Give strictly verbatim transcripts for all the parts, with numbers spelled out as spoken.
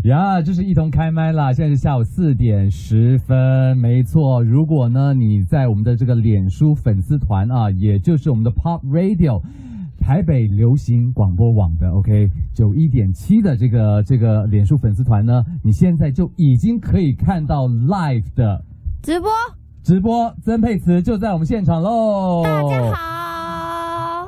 呀，这是一同开麦啦！现在是下午四点十分，没错。如果呢你在我们的这个脸书粉丝团啊，也就是我们的 Pop Radio 台北流行广播网的 OK 九一点七的这个这个脸书粉丝团呢，你现在就已经可以看到 live 的直播。 直播，曾沛慈就在我们现场喽！ 大家好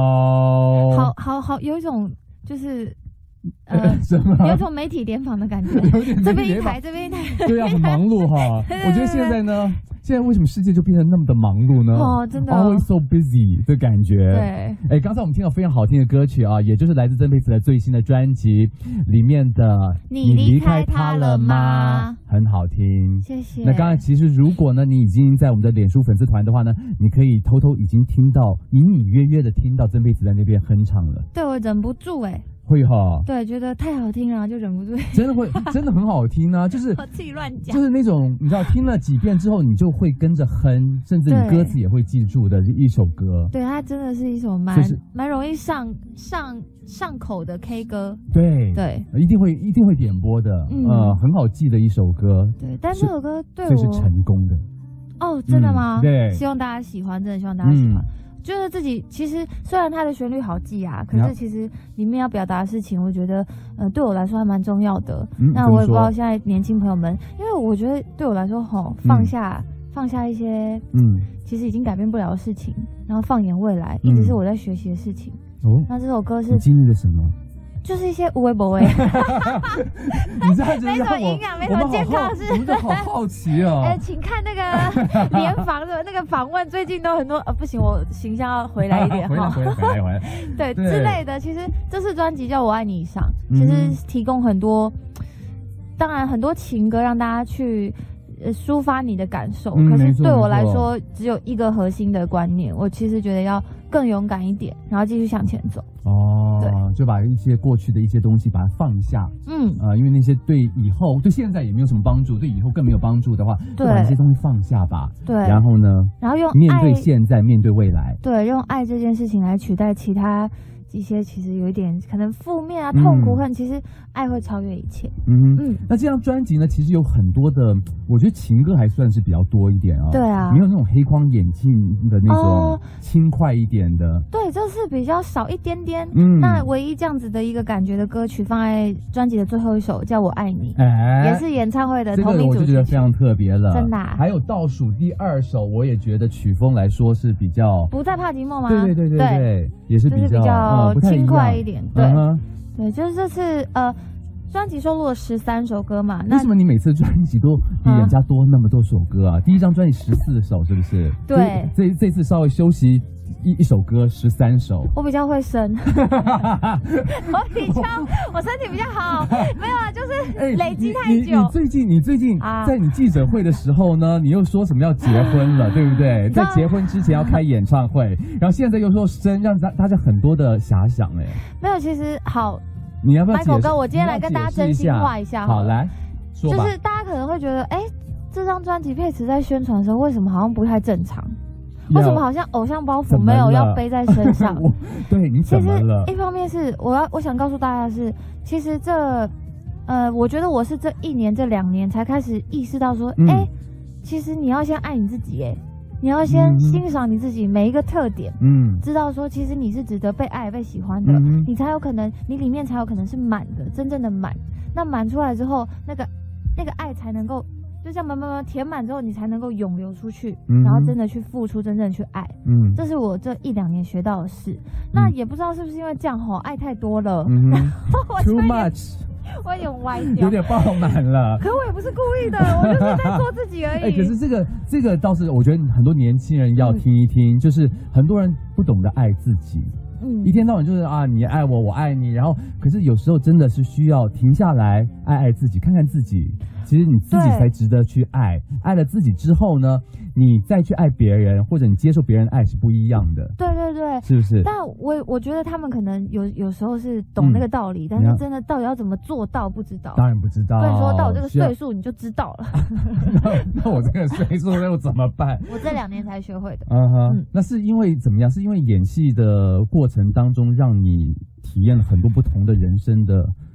，Hello， 好好好，有一种就是。呃， 什么？ 有种媒体联访的感觉， 有点这边一台，这边一台， 对呀，很忙碌哈。我觉得现在呢，现在为什么世界就变得那么的忙碌呢？ 哦，真的 ，always so busy 的感觉。 对， 哎，刚才我们听到非常好听的歌曲啊，也就是来自曾沛慈的最新的专辑里面的《 你离开他了吗》， 很好听， 谢谢。 那刚才其实如果呢，你已经在我们的脸书粉丝团的话呢，你可以偷偷已经听到，隐隐约约的听到曾沛慈在那边哼唱了。 对，我忍不住哎、欸。 会哈， 对，觉得太好听了，就忍不住。 真的会，真的很好听啊！就是我自己乱讲， 就是那种你知道，听了几遍之后，你就会跟着哼，甚至你歌词也会记住的一首歌。 对，它真的是一首蛮蛮容易上上上口的 K 歌。 对对， 一定会一定会点播的，嗯、呃，很好记的一首歌。 对，但这首歌对我， 这是成功的。 哦，真的吗？ 嗯、对， 希望大家喜欢，真的希望大家喜欢。嗯，觉得自己其实虽然它的旋律好记啊，可是其实里面要表达的事情，我觉得呃对我来说还蛮重要的。嗯、那我也不知道现在年轻朋友们，因为我觉得对我来说吼，放下、嗯、放下一些嗯，其实已经改变不了的事情，然后放眼未来，一直是我在学习的事情。哦，那这首歌是你经历了什么？ 就是一些无微不微， 你这样子没什么营养，没什么健康的事。 我们都好好奇哦。 哎、呃，请看那个联访的那个访问，最近都很多呃，不行，我形象要回来一点哈，回来回来回来， 对之类的。其实这次专辑叫《我爱你》以上，其实提供很多，当然很多情歌让大家去。呃，抒发你的感受，嗯、可是对我来说，只有一个核心的观念，我其实觉得要更勇敢一点，然后继续向前走。 哦，对，就把一些过去的一些东西把它放下。嗯，呃，因为那些对以后、对现在也没有什么帮助，对以后更没有帮助的话，就把这些东西放下吧。 对， 然后呢， 然后用面对现在，面对未来。 对，用爱这件事情来取代其他。一些其实有一点可能负面啊、痛苦，恨、嗯，其实爱会超越一切。 嗯嗯，那这张专辑呢，其实有很多的，我觉得情歌还算是比较多一点啊、哦。 对啊， 没有那种黑框眼镜的那种轻快一点的。哦、 对，这是比较少一点点。嗯，那唯一这样子的一个感觉的歌曲放在专辑的最后一首，叫《我爱你》，哎，也是演唱会的同名主题曲。这个我就觉得非常特别了， 真的、啊。 还有倒数第二首，我也觉得曲风来说是比较不再怕寂寞吗？ 对对对对 对, 对，也是比较。 比较嗯、 轻快一点，对、 uh-huh. 对，就是这次呃，专辑收录了十三首歌嘛。 为什么你每次专辑都比人家多那么多首歌啊？啊第一张专辑十四首，是不是？ 对， 这这次稍微休息一一首歌，十三首。 我比较会生，我比较我身体比较好，没有啊，就是累积太久。 欸、你, 你, 你最近你最近在你记者会的时候呢，啊、你又说什么要结婚了，对不对？在结婚之前要开演唱会，然后现在又说生，让大大家很多的遐想哎。 没有，其实好， 你要不要 Michael 哥，我今天来跟大家真心话一下好， 好来说吧。 就是大家可能会觉得，哎、欸，这张专辑沛慈在宣传的时候，为什么好像不太正常？为什么好像偶像包袱没有要背在身上？ 对，你怎么了？ 其实一方面是我要我想告诉大家的是，其实这呃，我觉得我是这一年这两年才开始意识到说，哎、嗯欸，其实你要先爱你自己，哎，你要先欣赏你自己每一个特点，嗯，知道说其实你是值得被爱、被喜欢的，嗯、你才有可能，你里面才有可能是满的，真正的满。那满出来之后，那个那个爱才能够。就这样慢慢慢填满之后，你才能够涌流出去，嗯、然后真的去付出，真正去爱。嗯，这是我这一两年学到的事。嗯、那也不知道是不是因为这样吼，爱太多了，嗯、然后我 too much， 我有点歪掉， 有点爆满了。 可我也不是故意的，我就是在做自己而已。 哎、欸，可是这个这个倒是我觉得很多年轻人要听一听，嗯、就是很多人不懂得爱自己。嗯，一天到晚就是啊，你爱我，我爱你，然后可是有时候真的是需要停下来爱爱自己，看看自己，其实你自己才值得去爱。爱了自己之后呢，你再去爱别人，或者你接受别人的爱是不一样的。 对对对， 是不是？ 但我我觉得他们可能有有时候是懂那个道理，嗯、但是真的到底要怎么做到不知道。 当然不知道。 所以说到我这个岁数你就知道了。 那, 那我这个岁数又怎么办？ 我这两年才学会的。 嗯哼，嗯那是因为怎么样？是因为演戏的过程当中让你体验了很多不同的人生的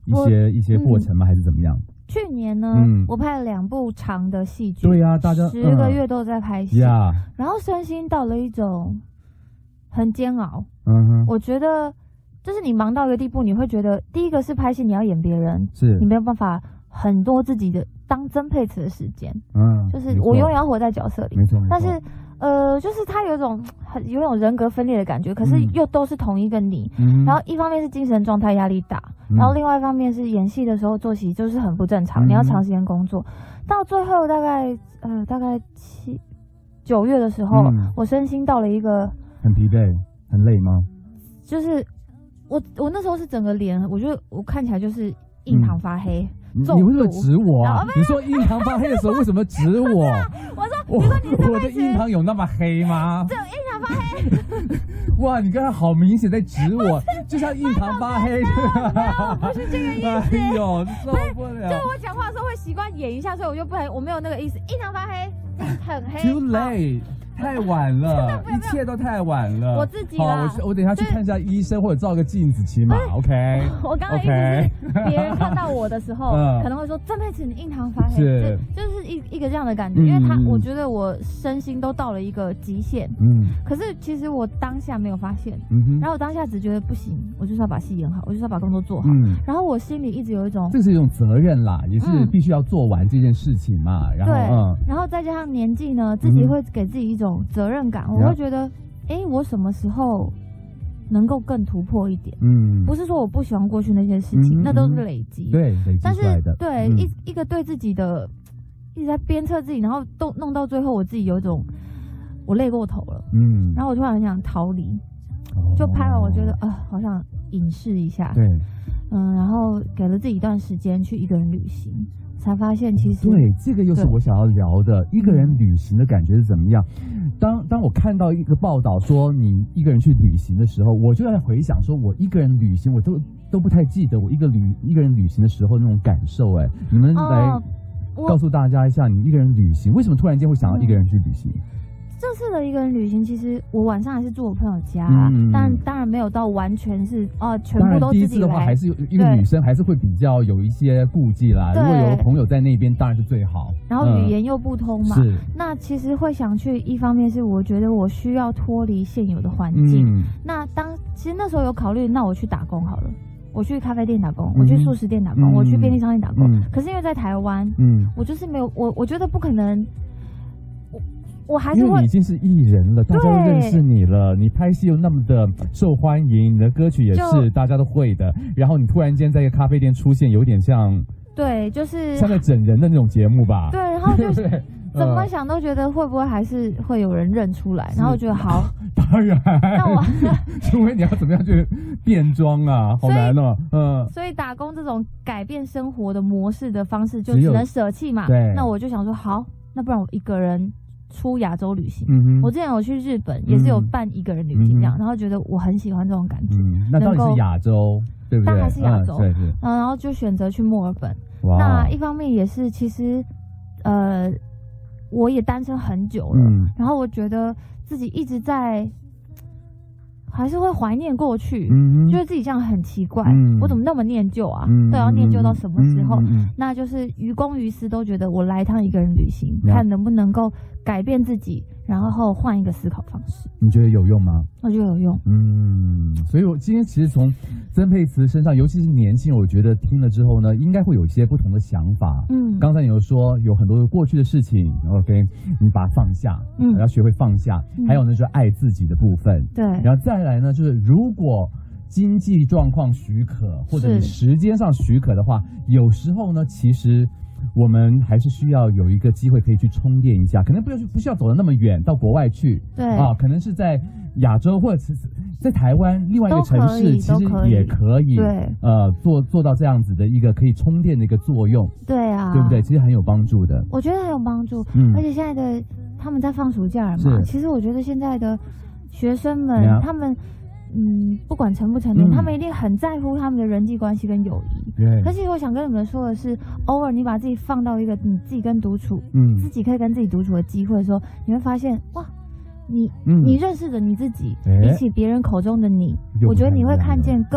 一些一些过程吗？嗯、还是怎么样？ 去年呢，嗯、我拍了两部长的戏剧， 对呀、啊，大家十个月都在拍戏， 嗯、 然后身心到了一种很煎熬。 嗯哼， 我觉得就是你忙到一个地步，你会觉得第一个是拍戏，你要演别人， 是你没有办法很多自己的当曾沛慈的时间， 嗯， 就是我永远要活在角色里， 没错， 但是。呃，就是他有一种很有一种人格分裂的感觉，可是又都是同一个你。嗯、然后一方面是精神状态压力大，嗯、然后另外一方面是演戏的时候作息就是很不正常，嗯、你要长时间工作。到最后大概呃大概七九月的时候，嗯、我身心到了一个很疲惫、很累吗？ 就是我我那时候是整个脸，我觉得我看起来就是印堂发黑。嗯你为什么指我啊？你说印堂发黑的时候为什么指我？ 我说，你说你我的印堂有那么黑吗？ 对，印堂发黑。 哇，你刚才好明显在指我，就像印堂发黑。 没有，不是这个意思。 哎呦，受不了！ 就是我讲话的时候会习惯演一下，所以我就不能，我没有那个意思。印堂发黑，很黑。 Too late。太晚了，一切都太晚了。 我自己啦， 好，我我等一下去看一下医生，或者照个镜子，起码 OK。 我刚刚意思是，别人看到我的时候，可能会说曾沛慈你印堂发黑， 是， 就是一一个这样的感觉，因为他我觉得我身心都到了一个极限，嗯，可是其实我当下没有发现，嗯哼，然后我当下只觉得不行，我就是要把戏演好，我就是要把工作做好，嗯，然后我心里一直有一种， 这是一种责任啦，也是必须要做完这件事情嘛，然后， 嗯，然后再加上年纪呢，自己会给自己一种责任感。我会觉得，哎、欸，我什么时候能够更突破一点？嗯，不是说我不喜欢过去那些事情，嗯、那都是累积， 对，累积出来的。 对， 嗯、 一一个对自己的一直在鞭策自己，然后都弄到最后，我自己有一种我累过头了，嗯，然后我突然很想逃离，哦、就拍完，我觉得啊、呃，好想隐士一下， 对， 嗯，然后给了自己一段时间去一个人旅行。才发现其实对，这个又是我想要聊的，一个人旅行的感觉是怎么样？当当我看到一个报道说你一个人去旅行的时候，我就在回想说，我一个人旅行，我都都不太记得我一个旅一个人旅行的时候那种感受。哎，你们来告诉大家一下，你一个人旅行为什么突然间会想要一个人去旅行？ 这次的一个人旅行，其实我晚上还是住我朋友家，啊嗯、但当然没有到完全是哦、呃，全部都自己来。 第一次的话，还是有一个女生还是会比较有一些顾忌啦。如果有朋友在那边，当然是最好。 然后语言又不通嘛， 是、嗯。 那其实会想去，一方面是我觉得我需要脱离现有的环境。嗯、那当其实那时候有考虑，那我去打工好了。我去咖啡店打工，嗯、我去素食店打工，嗯、我去便利商店打工。嗯、可是因为在台湾，嗯，我就是没有我，我觉得不可能。我还是会， 因为你已经是艺人了，大家都认识你了，你拍戏又那么的受欢迎，你的歌曲也是大家都会的，然后你突然间在一个咖啡店出现，有点像， 对，就是像在整人的那种节目吧。 对，然后就是怎么想都觉得会不会还是会有人认出来，然后我觉得好， 当然，那我除非你要怎么样去变装啊，好难哦，嗯， 所以打工这种改变生活的模式的方式，就只能舍弃嘛。 对， 那我就想说，好，那不然我一个人出亚洲旅行，嗯、我之前有去日本，也是有办一个人旅行这样，嗯、然后觉得我很喜欢这种感觉。 嗯、那到底是亚洲，对不对？ 当然是亚洲， 嗯、对是。 然后就选择去墨尔本。那一方面也是，其实呃，我也单身很久了，嗯、然后我觉得自己一直在。还是会怀念过去，嗯、觉得自己这样很奇怪，嗯、我怎么那么念旧啊？嗯、对，要念旧到什么时候？嗯、那就是于公于私都觉得我来一趟一个人旅行，嗯、看能不能够改变自己，然后换一个思考方式。 你觉得有用吗？ 我觉得有用。 嗯，所以我今天其实从曾沛慈身上，尤其是年轻，我觉得听了之后呢，应该会有一些不同的想法。嗯，刚才你有说有很多过去的事情 ，OK， 你把它放下，嗯，要学会放下。嗯、还有呢，就是爱自己的部分。 对， 然后再来呢，就是如果经济状况许可，或者你时间上许可的话，有时候呢，其实我们还是需要有一个机会可以去充电一下，可能不要不需要走得那么远到国外去， 对啊，可能是在亚洲或者是在台湾另外一个城市，其实也可以， 对， 呃，做做到这样子的一个可以充电的一个作用， 对啊， 对不对？其实很有帮助的， 我觉得很有帮助，嗯，而且现在的他们在放暑假了嘛，其实我觉得现在的学生们，嗯、他们。嗯，不管成不成年，嗯、他们一定很在乎他们的人际关系跟友谊。 对。 可是我想跟你们说的是，偶尔你把自己放到一个你自己跟独处，嗯，自己可以跟自己独处的机会的时候，你会发现，哇，你、嗯、你认识的你自己，比起别人口中的你，我觉得你会看见更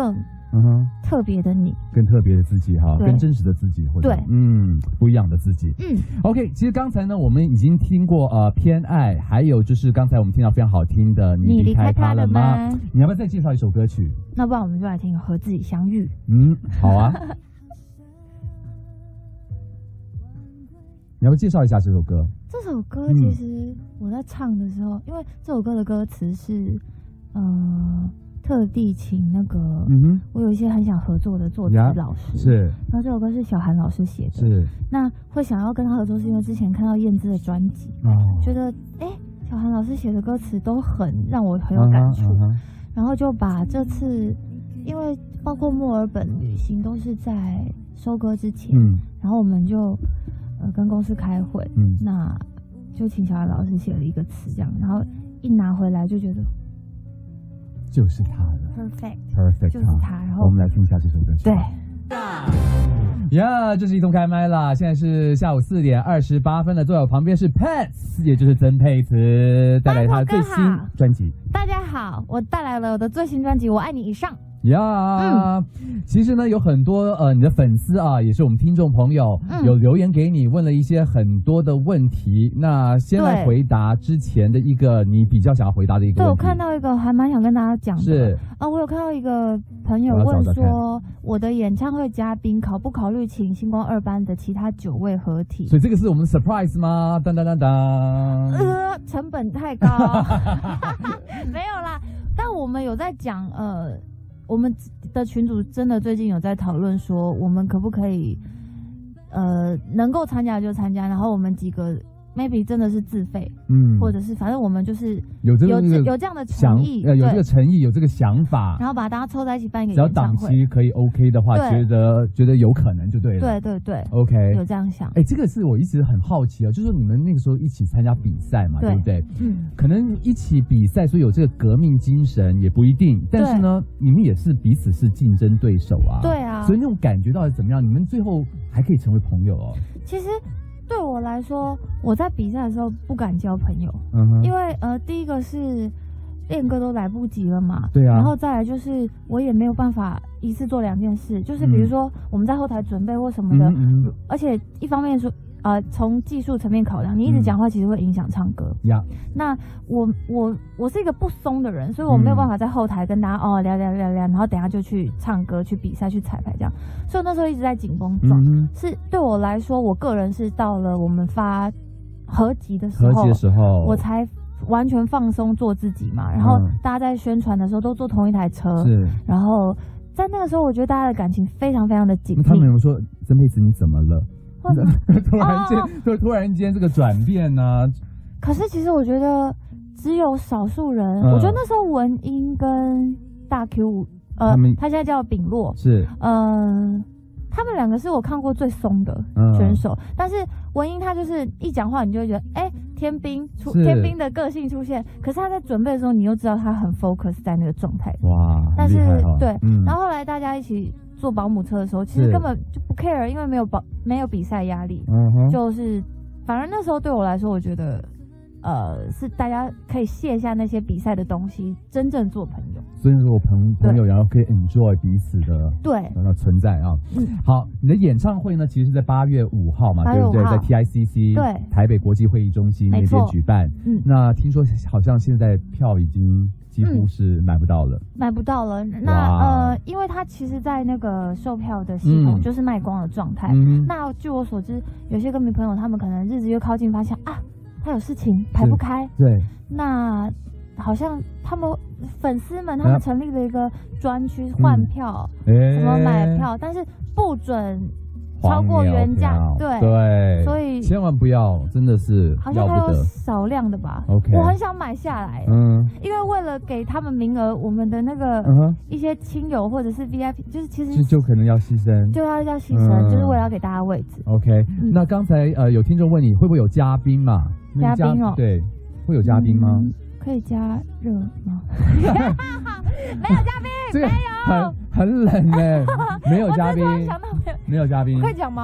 嗯哼，特别的你， 更特别的自己哈，更真实的自己，或者对， 嗯，不一样的自己。嗯 ，OK， 其实刚才呢，我们已经听过呃偏爱，还有就是刚才我们听到非常好听的你离开他了吗？你要不要再介绍一首歌曲？ 那不然我们就来听和自己相遇。 嗯，好啊。你要不要介绍一下这首歌？ 这首歌其实我在唱的时候，嗯、因为这首歌的歌词是，呃，特地请那个，嗯哼，我有一些很想合作的作词老师， 是， 然后这首歌是小韩老师写的， 是。那会想要跟他合作，是因为之前看到燕姿的专辑，哦，觉得哎、欸，小韩老师写的歌词都很让我很有感触， uh huh, uh huh. 然后就把这次，因为包括墨尔本旅行都是在收歌之前，嗯，然后我们就。呃，跟公司开会，嗯，那就请小韩老师写了一个词，这样，然后一拿回来就觉得就是他的 ，perfect perfect， 就是他。然后我们来听一下这首歌曲。 对， 呀，这是一通开麦啦！现在是下午四点二十八分了，坐在我旁边是 Pets， 也就是曾沛慈，带来他最新专辑。 大家好，我带来了我的最新专辑《我爱你以上》。 呀、yeah, 嗯，其实呢，有很多呃，你的粉丝啊，也是我们听众朋友，嗯、有留言给你，问了一些很多的问题。那先来回答之前的一个你比较想要回答的一个问题。 对，我看到一个还蛮想跟大家讲的。 是啊，我有看到一个朋友问说，我的演唱会嘉宾考不考虑请星光二班的其他九位合体？ 所以这个是我们的 surprise 吗？当当当当。 呃，成本太高，没有啦。但我们有在讲呃。我们的群组真的最近有在讨论说，我们可不可以，呃，能够参加就参加，然后我们几个 maybe 真的是自费，嗯，或者是反正我们就是有这个有有这样的诚意， 呃，有这个诚意，有这个想法， 然后把大家凑在一起办一个演唱会，只要档期可以 OK 的话，觉得觉得有可能就对了， 对对对 ，OK， 有这样想。 哎、欸，这个是我一直很好奇啊，就是说你们那个时候一起参加比赛嘛， 对, 对不对？嗯，可能一起比赛，所以有这个革命精神也不一定，但是呢，你们也是彼此是竞争对手啊， 对啊， 所以那种感觉到底怎么样？你们最后还可以成为朋友哦。 其实。对我来说，我在比赛的时候不敢交朋友，嗯哼，因为呃，第一个是练歌都来不及了嘛， 对啊， 然后再来就是我也没有办法一次做两件事，就是比如说我们在后台准备或什么的，嗯嗯，而且一方面说呃，从技术层面考量，你一直讲话其实会影响唱歌。呀、嗯，那我我我是一个不松的人，所以我没有办法在后台跟大家、嗯、哦聊聊聊聊，然后等一下就去唱歌、去比赛、去彩排这样。所以那时候一直在紧绷状，嗯、是对我来说，我个人是到了我们发合集的时候， 合集的时候， 我才完全放松做自己嘛。然后大家在宣传的时候都坐同一台车，是，然后在那个时候，我觉得大家的感情非常非常的紧密。 他们有说曾沛慈你怎么了？突然间，就、哦、突然间这个转变呢、啊？ 可是其实我觉得只有少数人，嗯、我觉得那时候文英跟大 Q， 呃，他现在叫秉洛， 是， 嗯、呃，他们两个是我看过最松的选手。嗯、但是文英他就是一讲话，你就会觉得，哎、欸，天兵出天兵的个性出现。可是他在准备的时候，你又知道他很 focus 在那个状态。 哇， 但是、 哦、 对、嗯，然后后来大家一起坐保姆车的时候，其实根本就不 care， 因为没有保没有比赛压力，嗯哼，就是反而那时候对我来说，我觉得呃是大家可以卸下那些比赛的东西，真正做朋友。 所以说我朋朋友，然后可以 enjoy 彼此的对的存在啊。嗯，好，你的演唱会呢，其实是在八月五号嘛，对不对？在 T I C C 对台北国际会议中心那边举办。嗯，那听说好像现在票已经几乎是买不到了， 嗯、买不到了。那呃，因为它其实，在那个售票的系统就是卖光的状态。嗯、那据我所知，有些歌迷朋友他们可能日子越靠近，发现啊，他有事情排不开。 对， 那好像他们粉丝们他们成立了一个专区换票，怎、嗯、么买票，但是不准超过原价，对对， 所以千万不要，真的是好像还有少量的吧。 OK， 我很想买下来，嗯，因为为了给他们名额，我们的那个一些亲友或者是 V I P， 就是其实就, 就可能要牺牲， 就要要牺牲，嗯、就是为了要给大家位置。 OK，、嗯、那刚才呃有听众问你会不会有嘉宾嘛？ 嘉宾哦， 对，会有嘉宾吗？ 嗯可以加热吗？没有嘉宾， 这个没有， 很很冷哎，没有嘉宾， 想到没有， 没有嘉宾， 可以讲吗？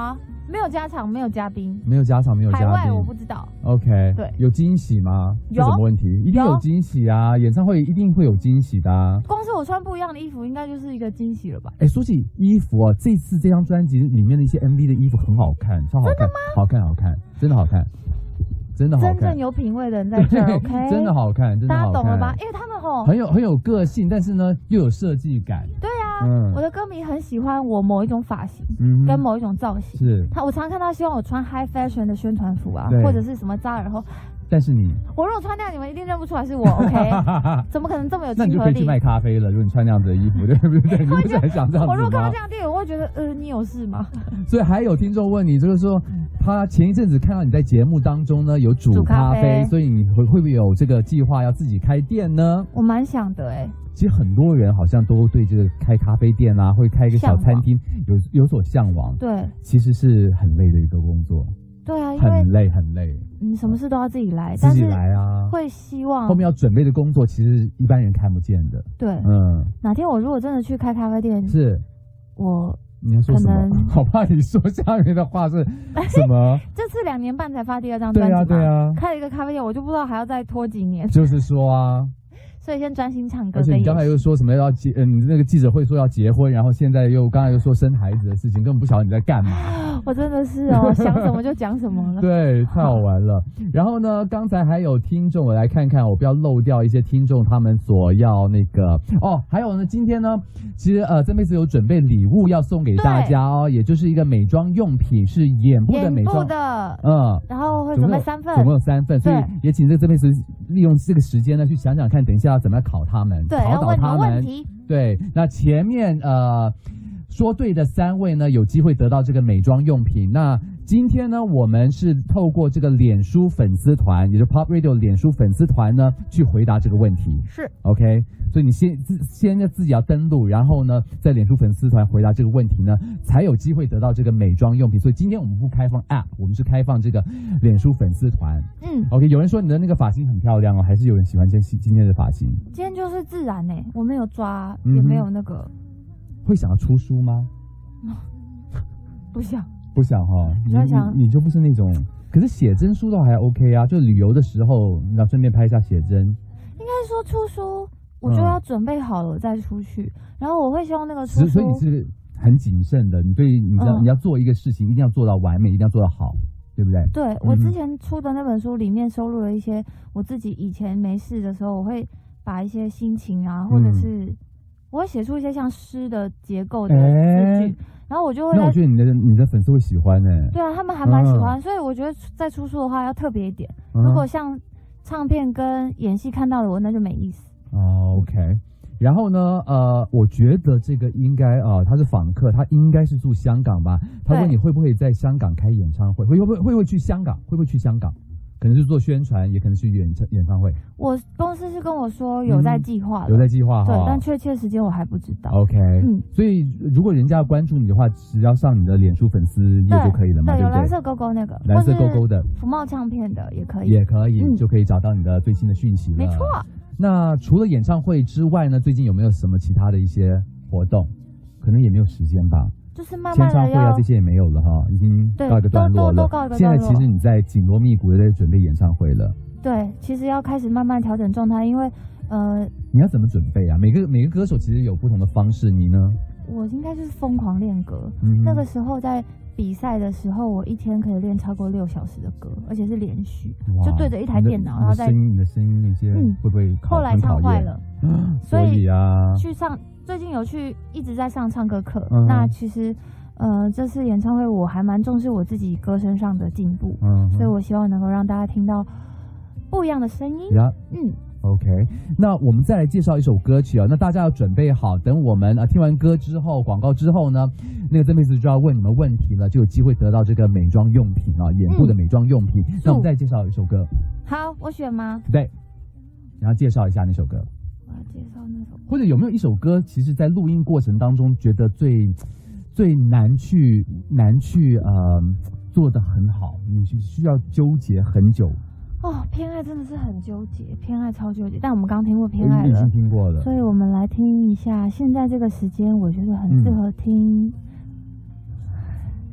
没有加场，没有嘉宾， 没有加场，没有嘉宾。 海外我不知道。 OK， 对， 有惊喜吗？ 有什么问题？一定有惊喜啊！演唱会一定会有惊喜的啊！ 光是我穿不一样的衣服，应该就是一个惊喜了吧？ 哎，说起衣服啊，这次这张专辑里面的一些 M V 的衣服很好看，超好看， 真的吗？ 好看，好看，真的好看。真的好看， 真正有品味的人在这儿，OK， 真的好看，真的好看， 大家懂了吧？因为他们吼很有很有个性，但是呢又有设计感。 对啊，嗯、我的歌迷很喜欢我某一种发型，嗯、跟某一种造型。 是， 他我常看到希望我穿 high fashion 的宣传服啊，或者是什么扎耳后。 但是你， 我如果穿那样，你们一定认不出来是我 ，OK？ 怎么可能这么有亲和力？ 那你就可以去卖咖啡了。如果你穿那样子的衣服，对不对？你不是很想这样子吗？ 我如果看到这样的店员，我会觉得，呃，你有事吗？ 所以还有听众问你，就是说，他前一阵子看到你在节目当中呢有煮咖啡，咖啡所以你会会不会有这个计划要自己开店呢？ 我蛮想的、欸，哎。 其实很多人好像都对这个开咖啡店啊，会开一个小餐厅有有所向往。 对， 其实是很累的一个工作。 对啊，因为很累很累， 你什么事都要自己来， 自己来啊， 会希望后面要准备的工作，其实一般人看不见的。 对，嗯，哪天我如果真的去开咖啡店， 是， 我你要说什么？好怕你说下面的话是什么？ 这次两年半才发第二张专辑， 对啊对啊， 开了一个咖啡店，我就不知道还要再拖几年。 就是说啊。 所以先专心唱歌。 而且你刚才又说什么要结，嗯、呃，你那个记者会说要结婚，然后现在又刚才又说生孩子的事情，根本不晓得你在干嘛。 我真的是哦，想什么就讲什么了。 对，太好玩了。然后呢，刚才还有听众，我来看看，我不要漏掉一些听众他们所要那个哦。还有呢，今天呢，其实呃，曾妹子有准备礼物要送给大家哦，也就是一个美妆用品，是眼部的美妆的， 嗯， 然后会准备三份， 总共有三份，所以也请这个曾妹子利用这个时间呢，去想想看，等一下要怎么样考他们， 对， 考倒他们。对，那前面呃说对的三位呢，有机会得到这个美妆用品。那今天呢，我们是透过这个脸书粉丝团，也就是 Pop Radio 脸书粉丝团呢，去回答这个问题。 是 OK， 所以你先自先自己要登录，然后呢，在脸书粉丝团回答这个问题呢，才有机会得到这个美妆用品。所以今天我们不开放 App， 我们是开放这个脸书粉丝团。嗯 ，OK， 有人说你的那个发型很漂亮哦，还是有人喜欢今今天的发型？ 今天就是自然呢、欸，我没有抓，嗯、也没有那个。 会想要出书吗？ 不想。 不想哈， 你想你就不是那种，可是写真书倒还 OK 啊，就旅游的时候，你要顺便拍一下写真。 应该说出书，我就要准备好了再出去，嗯、然后我会希望那个出书。 所以你是很谨慎的，你对你知道、嗯、你要做一个事情，一定要做到完美，一定要做到好，对不对？ 对，我之前出的那本书里面收录了一些我自己以前没事的时候，我会把一些心情啊，或者是、嗯、我会写出一些像诗的结构的字句。欸然后我就会， 那我觉得你的你的粉丝会喜欢呢、欸。 对啊，他们还蛮喜欢，嗯、所以我觉得在出书的话要特别一点。嗯、如果像唱片跟演戏看到的我，那就没意思。 哦 ，OK。然后呢，呃，我觉得这个应该啊、呃，他是访客，他应该是住香港吧？他问你会不会在香港开演唱会？会不会会不会去香港？会不会去香港？可能是做宣传，也可能是演唱演唱会。 我公司是跟我说有在计划、嗯， 有在计划哈， 对，但确切时间我还不知道。 OK，嗯，所以如果人家要关注你的话，只要上你的脸书粉丝页就可以了嘛，对不对？ 有蓝色勾勾那个， 蓝色勾勾的福茂唱片的也可以， 也可以、嗯，就可以找到你的最新的讯息了。 没错。 那除了演唱会之外呢，最近有没有什么其他的一些活动？可能也没有时间吧。 就是慢慢的签唱会啊，这些也没有了哈，已经告一个段落了。 都都告一个段落。 现在其实你在紧锣密鼓的在准备演唱会了。 对，其实要开始慢慢调整状态，因为呃， 你要怎么准备啊？每个每个歌手其实有不同的方式，你呢？ 我应该就是疯狂练歌。嗯，那个时候在比赛的时候，我一天可以练超过六小时的歌，而且是连续，就对着一台电脑，然后再声音，你的声音那些会不会考？ 后来唱坏了， 所以啊， 去上。最近有去一直在上唱歌课，嗯、那其实，呃，这次演唱会我还蛮重视我自己歌声上的进步，嗯，所以我希望能够让大家听到不一样的声音。 呀，嗯 ，OK， 那我们再来介绍一首歌曲啊，那大家要准备好，等我们啊听完歌之后，广告之后呢，那个曾妹子就要问你们问题了，就有机会得到这个美妆用品啊，眼部的美妆用品。嗯、那我们再介绍一首歌。 好，我选吗？ 对，然后介绍一下那首歌。 我要介绍那首， 或者有没有一首歌，其实在录音过程当中觉得最最难去难去呃做得很好，你需要纠结很久。 哦，偏爱真的是很纠结，偏爱超纠结。但我们刚听过偏爱了， 已经听过了， 所以我们来听一下。现在这个时间，我觉得很适合听。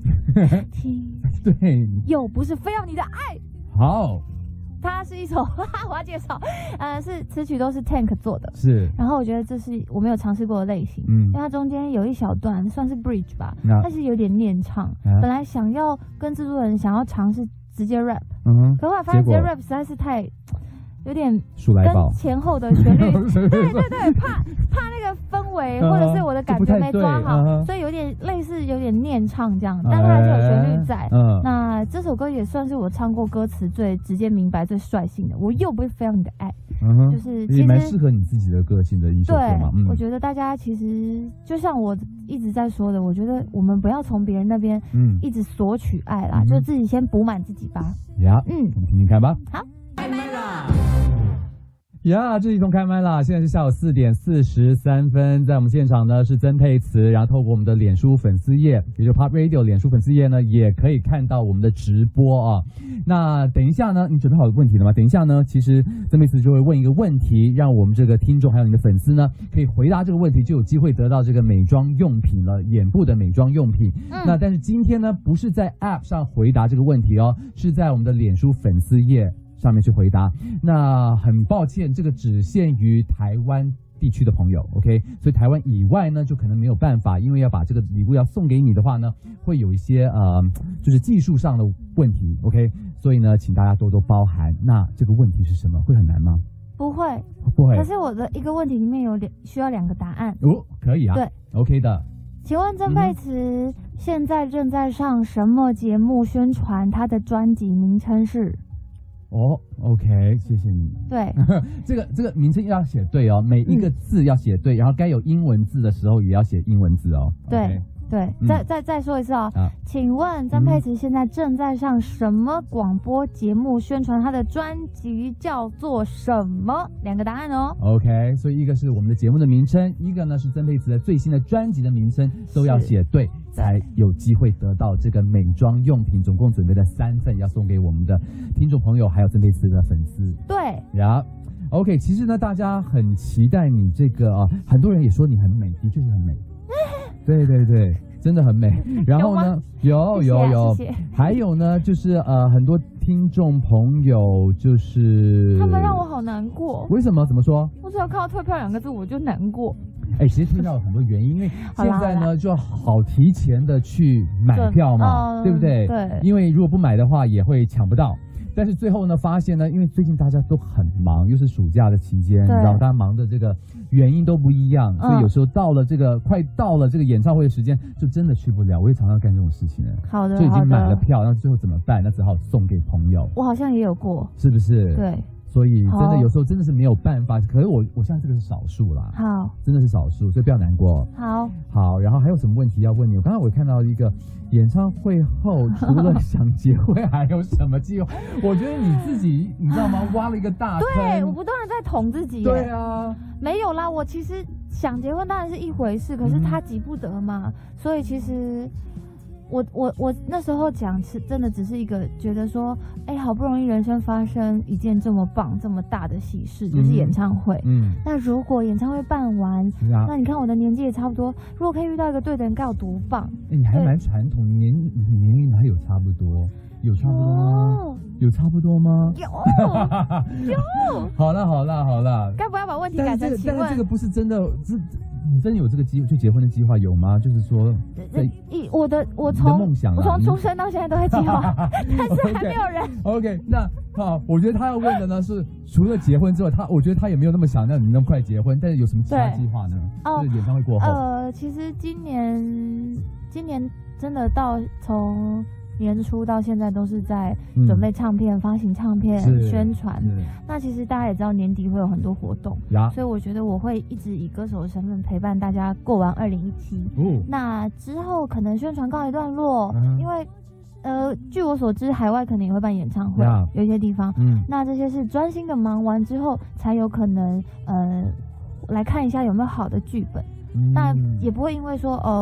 听， 对， 又不是非要你的爱。 好。 它是一首，我要介绍，呃，是词曲都是 Tank 做的， 是。 然后我觉得这是我没有尝试过的类型，嗯，因为它中间有一小段算是 bridge 吧，但是有点念唱。啊、本来想要跟制作人想要尝试直接 rap， 嗯，可后来发现直接 rap 实在是太有点跟前后的旋律，对对对，怕怕那个氛围或者是我的感觉没抓好，uh huh. 所以有点类似有点念唱这样，但它还是有旋律在。Uh huh. 那这首歌也算是我唱过歌词最直接明白、最率性的。我又不会非要你的爱， uh huh. 就是其实也蛮适合你自己的个性的一首歌嘛。 对，嗯、我觉得大家其实就像我一直在说的，我觉得我们不要从别人那边一直索取爱啦，嗯、就自己先补满自己吧。 呀，嗯，我们听听看吧。 好。 开麦啦！ 呀，这一通开麦啦！现在是下午四点四十三分，在我们现场呢是曾沛慈，然后透过我们的脸书粉丝页，也就是 Pop Radio 脸书粉丝页呢，也可以看到我们的直播啊。那等一下呢，你准备好问题了吗？等一下呢，其实曾沛慈就会问一个问题，让我们这个听众还有你的粉丝呢，可以回答这个问题，就有机会得到这个美妆用品了，眼部的美妆用品。嗯、那但是今天呢，不是在 App 上回答这个问题哦，是在我们的脸书粉丝页上面去回答。那很抱歉，这个只限于台湾地区的朋友 ，OK， 所以台湾以外呢，就可能没有办法，因为要把这个礼物要送给你的话呢，会有一些呃，就是技术上的问题 ，OK， 所以呢，请大家多多包涵。那这个问题是什么？会很难吗？ 不会， 不会。 可是我的一个问题里面有两需要两个答案哦，可以啊， 对 ，OK 的。 请问曾沛慈现在正在上什么节目宣传？她的专辑名称是？ 哦 ，OK， 谢谢你。 对， 这个这个名称要写对哦，每一个字要写对，嗯、然后该有英文字的时候也要写英文字哦。 对。 Okay. 对，嗯、再再再说一次哦，啊、请问曾沛慈现在正在上什么广播节目宣传她的专辑叫做什么？两个答案哦。OK， 所以一个是我们的节目的名称，一个呢是曾沛慈的最新的专辑的名称，都要写对，才有机会得到这个美妆用品。总共准备了三份，要送给我们的听众朋友，还有曾沛慈的粉丝。 对， 呀。OK， 其实呢，大家很期待你这个啊，很多人也说你很美，的确是很美。对对对，真的很美。然后呢，有有有，还有呢，就是呃，很多听众朋友就是他们让我好难过。 为什么？怎么说？ 我只要看到退票两个字，我就难过。 哎，其实退票有很多原因，因为现在呢就好提前的去买票嘛，对不对？ 对。 因为如果不买的话，也会抢不到。但是最后呢，发现呢，因为最近大家都很忙，又是暑假的期间，你知道，大家忙的这个原因都不一样，所以有时候到了这个、嗯、快到了这个演唱会的时间，就真的去不了。我也常常干这种事情呢。 好的， 就已经买了票，然后最后怎么办？那只好送给朋友。 我好像也有过， 是不是？ 对。 所以真的有时候真的是没有办法，可是我我相信这个是少数啦。 好， 真的是少数，所以不要难过。 好， 好，然后还有什么问题要问你？我刚才我看到一个演唱会后除了想结婚，还有什么计划？我觉得你自己你知道吗？挖了一个大坑。 对，我不断的在捅自己。 对啊， 没有啦，我其实想结婚当然是一回事，可是他急不得嘛，嗯、所以其实。我我我那时候讲是真的只是一个觉得说，哎，好不容易人生发生一件这么棒这么大的喜事，就是演唱会。嗯，那如果演唱会办完，啊、那你看我的年纪也差不多，如果可以遇到一个对的人，该有多棒！ 哎，你还蛮传统，年你年龄哪有差不多？有差不多吗？有差不多吗？ 有有。 好了好了好了， 该不要把问题改成请问？ 但是这个不是真的，这你真有这个机就结婚的计划有吗？就是说， 一我的我从梦想， 我从出生到现在都在计划，但是还没有人。 OK， 那好，我觉得他要问的呢是，除了结婚之外，他我觉得他也没有那么想让你那么快结婚，但是有什么其他计划呢？哦，就是演唱会过后。 呃，其实今年今年真的到从。年初到现在都是在准备唱片、嗯、发行唱片、宣传。那其实大家也知道年底会有很多活动，所以我觉得我会一直以歌手的身份陪伴大家过完二零一七。哦，那之后可能宣传告一段落，嗯、因为呃，据我所知，海外可能也会办演唱会，有一些地方。嗯，那这些是专心的忙完之后，才有可能呃来看一下有没有好的剧本。那也不会因为说，呃，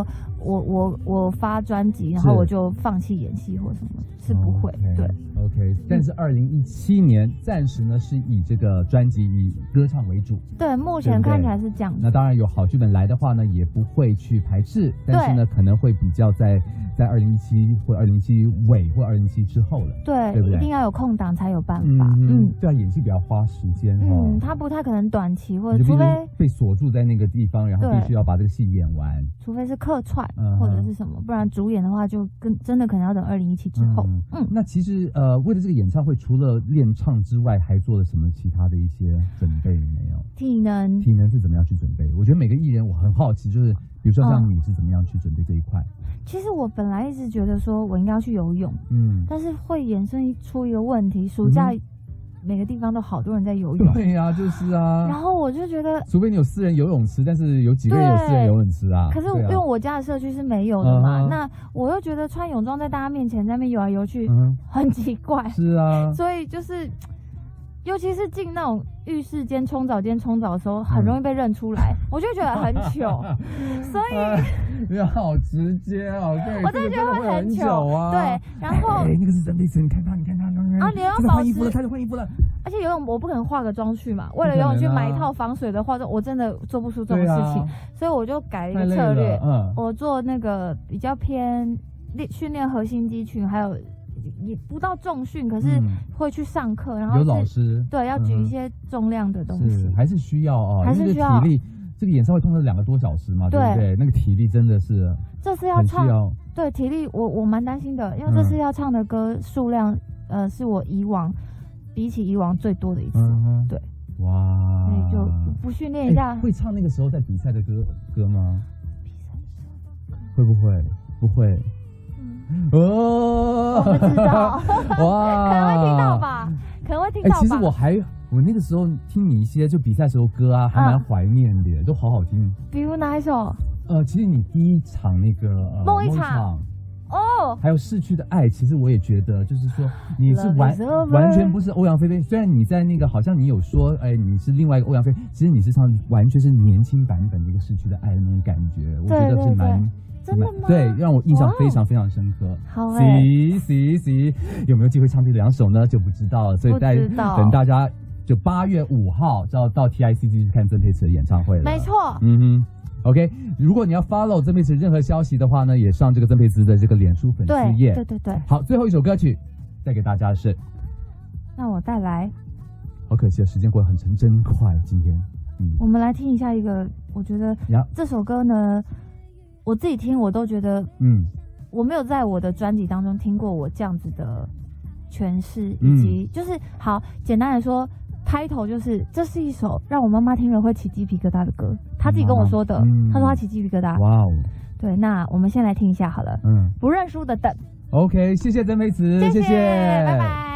我我我发专辑，然后我就放弃演戏或什么，是不会。 Okay, 对 ，OK。但是二零一七年暂时呢是以这个专辑以歌唱为主。 对，目前看起来是这样子。 那当然有好剧本来的话呢，也不会去排斥，但是呢可能会比较在在二零一七或二零一七尾或二零一七之后了。 对， 对不对？ 一定要有空档才有办法。嗯， 嗯对啊，演戏比较花时间。 嗯，他不太可能短期或者除非被锁住在那个地方，然后必须要把这个戏演完。 除非是客串、嗯、或者是什么，不然主演的话就跟真的可能要等二零一七之后。嗯， 嗯那其实呃，为了这个演唱会，除了练唱之外，还做了什么其他的一些准备没有？ 体能， 体能是怎么样去准备？我觉得每个艺人我很好奇，就是比如说像你是怎么样去准备这一块？ 嗯、其实我本来一直觉得说我应该要去游泳，嗯，但是会衍生出一个问题，暑假、嗯。每个地方都好多人在游泳， 对呀、啊，就是啊。 然后我就觉得， 除非你有私人游泳池，但是有几个人有私人游泳池啊？ 可是因为我家的社区是没有的嘛，啊、那我又觉得穿泳装在大家面前在那边游来游去，嗯、很奇怪。 是啊， 所以就是，尤其是进那种浴室间、冲澡间冲澡的时候，很容易被认出来，嗯、我就觉得很糗。所以你好直接哦，对， 我真的觉得会很糗啊。 对，然后哎，那个是真的是，你看他，你看他， 啊，你要换衣服了，开始换衣服了。 而且游泳我不可能化个妆去嘛，为了游泳去买一套防水的化妆，我真的做不出这种事情，啊、所以我就改了一个策略，嗯，我做那个比较偏练训练核心肌群，还有也不到重训，可是会去上课，然后有老师， 对，要举一些重量的东西， 是还是需要啊， 还是需要体力。这个演唱会通常两个多小时嘛，对不对？那个体力真的是， 这次要唱，对体力我我蛮担心的，因为这次要唱的歌数量，呃，是我以往比起以往最多的一次，嗯、对， 哇， 所以就不训练一下， 会唱那个时候在比赛的歌歌吗？比赛的时候会不会？不会。 嗯、哦，我不知道，哇，可能会听到吧，可能会听到吧。 欸、其实我还。我那个时候听你一些就比赛时候歌啊，还蛮怀念的，嗯、都好好听。 比如哪一首？ 呃，其实你第一场那个呃梦一场哦， 还有逝去的爱，其实我也觉得，就是说你是完完全不是欧阳菲菲。虽然你在那个好像你有说，哎，你是另外一个欧阳菲菲，其实你是唱完全是年轻版本的一个逝去的爱的那种感觉，我觉得是蛮。 真的吗？ 对，让我印象非常非常深刻。 好哎、欸， 行行行，有没有机会唱这两首呢？就不知道了。所以在等大家。就八月五号就要到 T I C C 去看曾沛慈的演唱会了。 没错， 嗯哼 ，OK。如果你要 follow 曾沛慈任何消息的话呢，也上这个曾沛慈的这个脸书粉丝页。 对对对对。 好，最后一首歌曲带给大家的是， 那我带来。 好可惜的时间过得很真真快，今天。 嗯，我们来听一下一个，我觉得这首歌呢，我自己听我都觉得，嗯，我没有在我的专辑当中听过我这样子的诠释，以及、嗯、就是好简单来说。开头就是这是一首让我妈妈听了会起鸡皮疙瘩的歌，她自己跟我说的，嗯、她说她起鸡皮疙瘩。哇哦，对，那我们先来听一下好了。嗯，不认输的等。 OK， 谢谢曾沛慈， 谢谢，拜拜。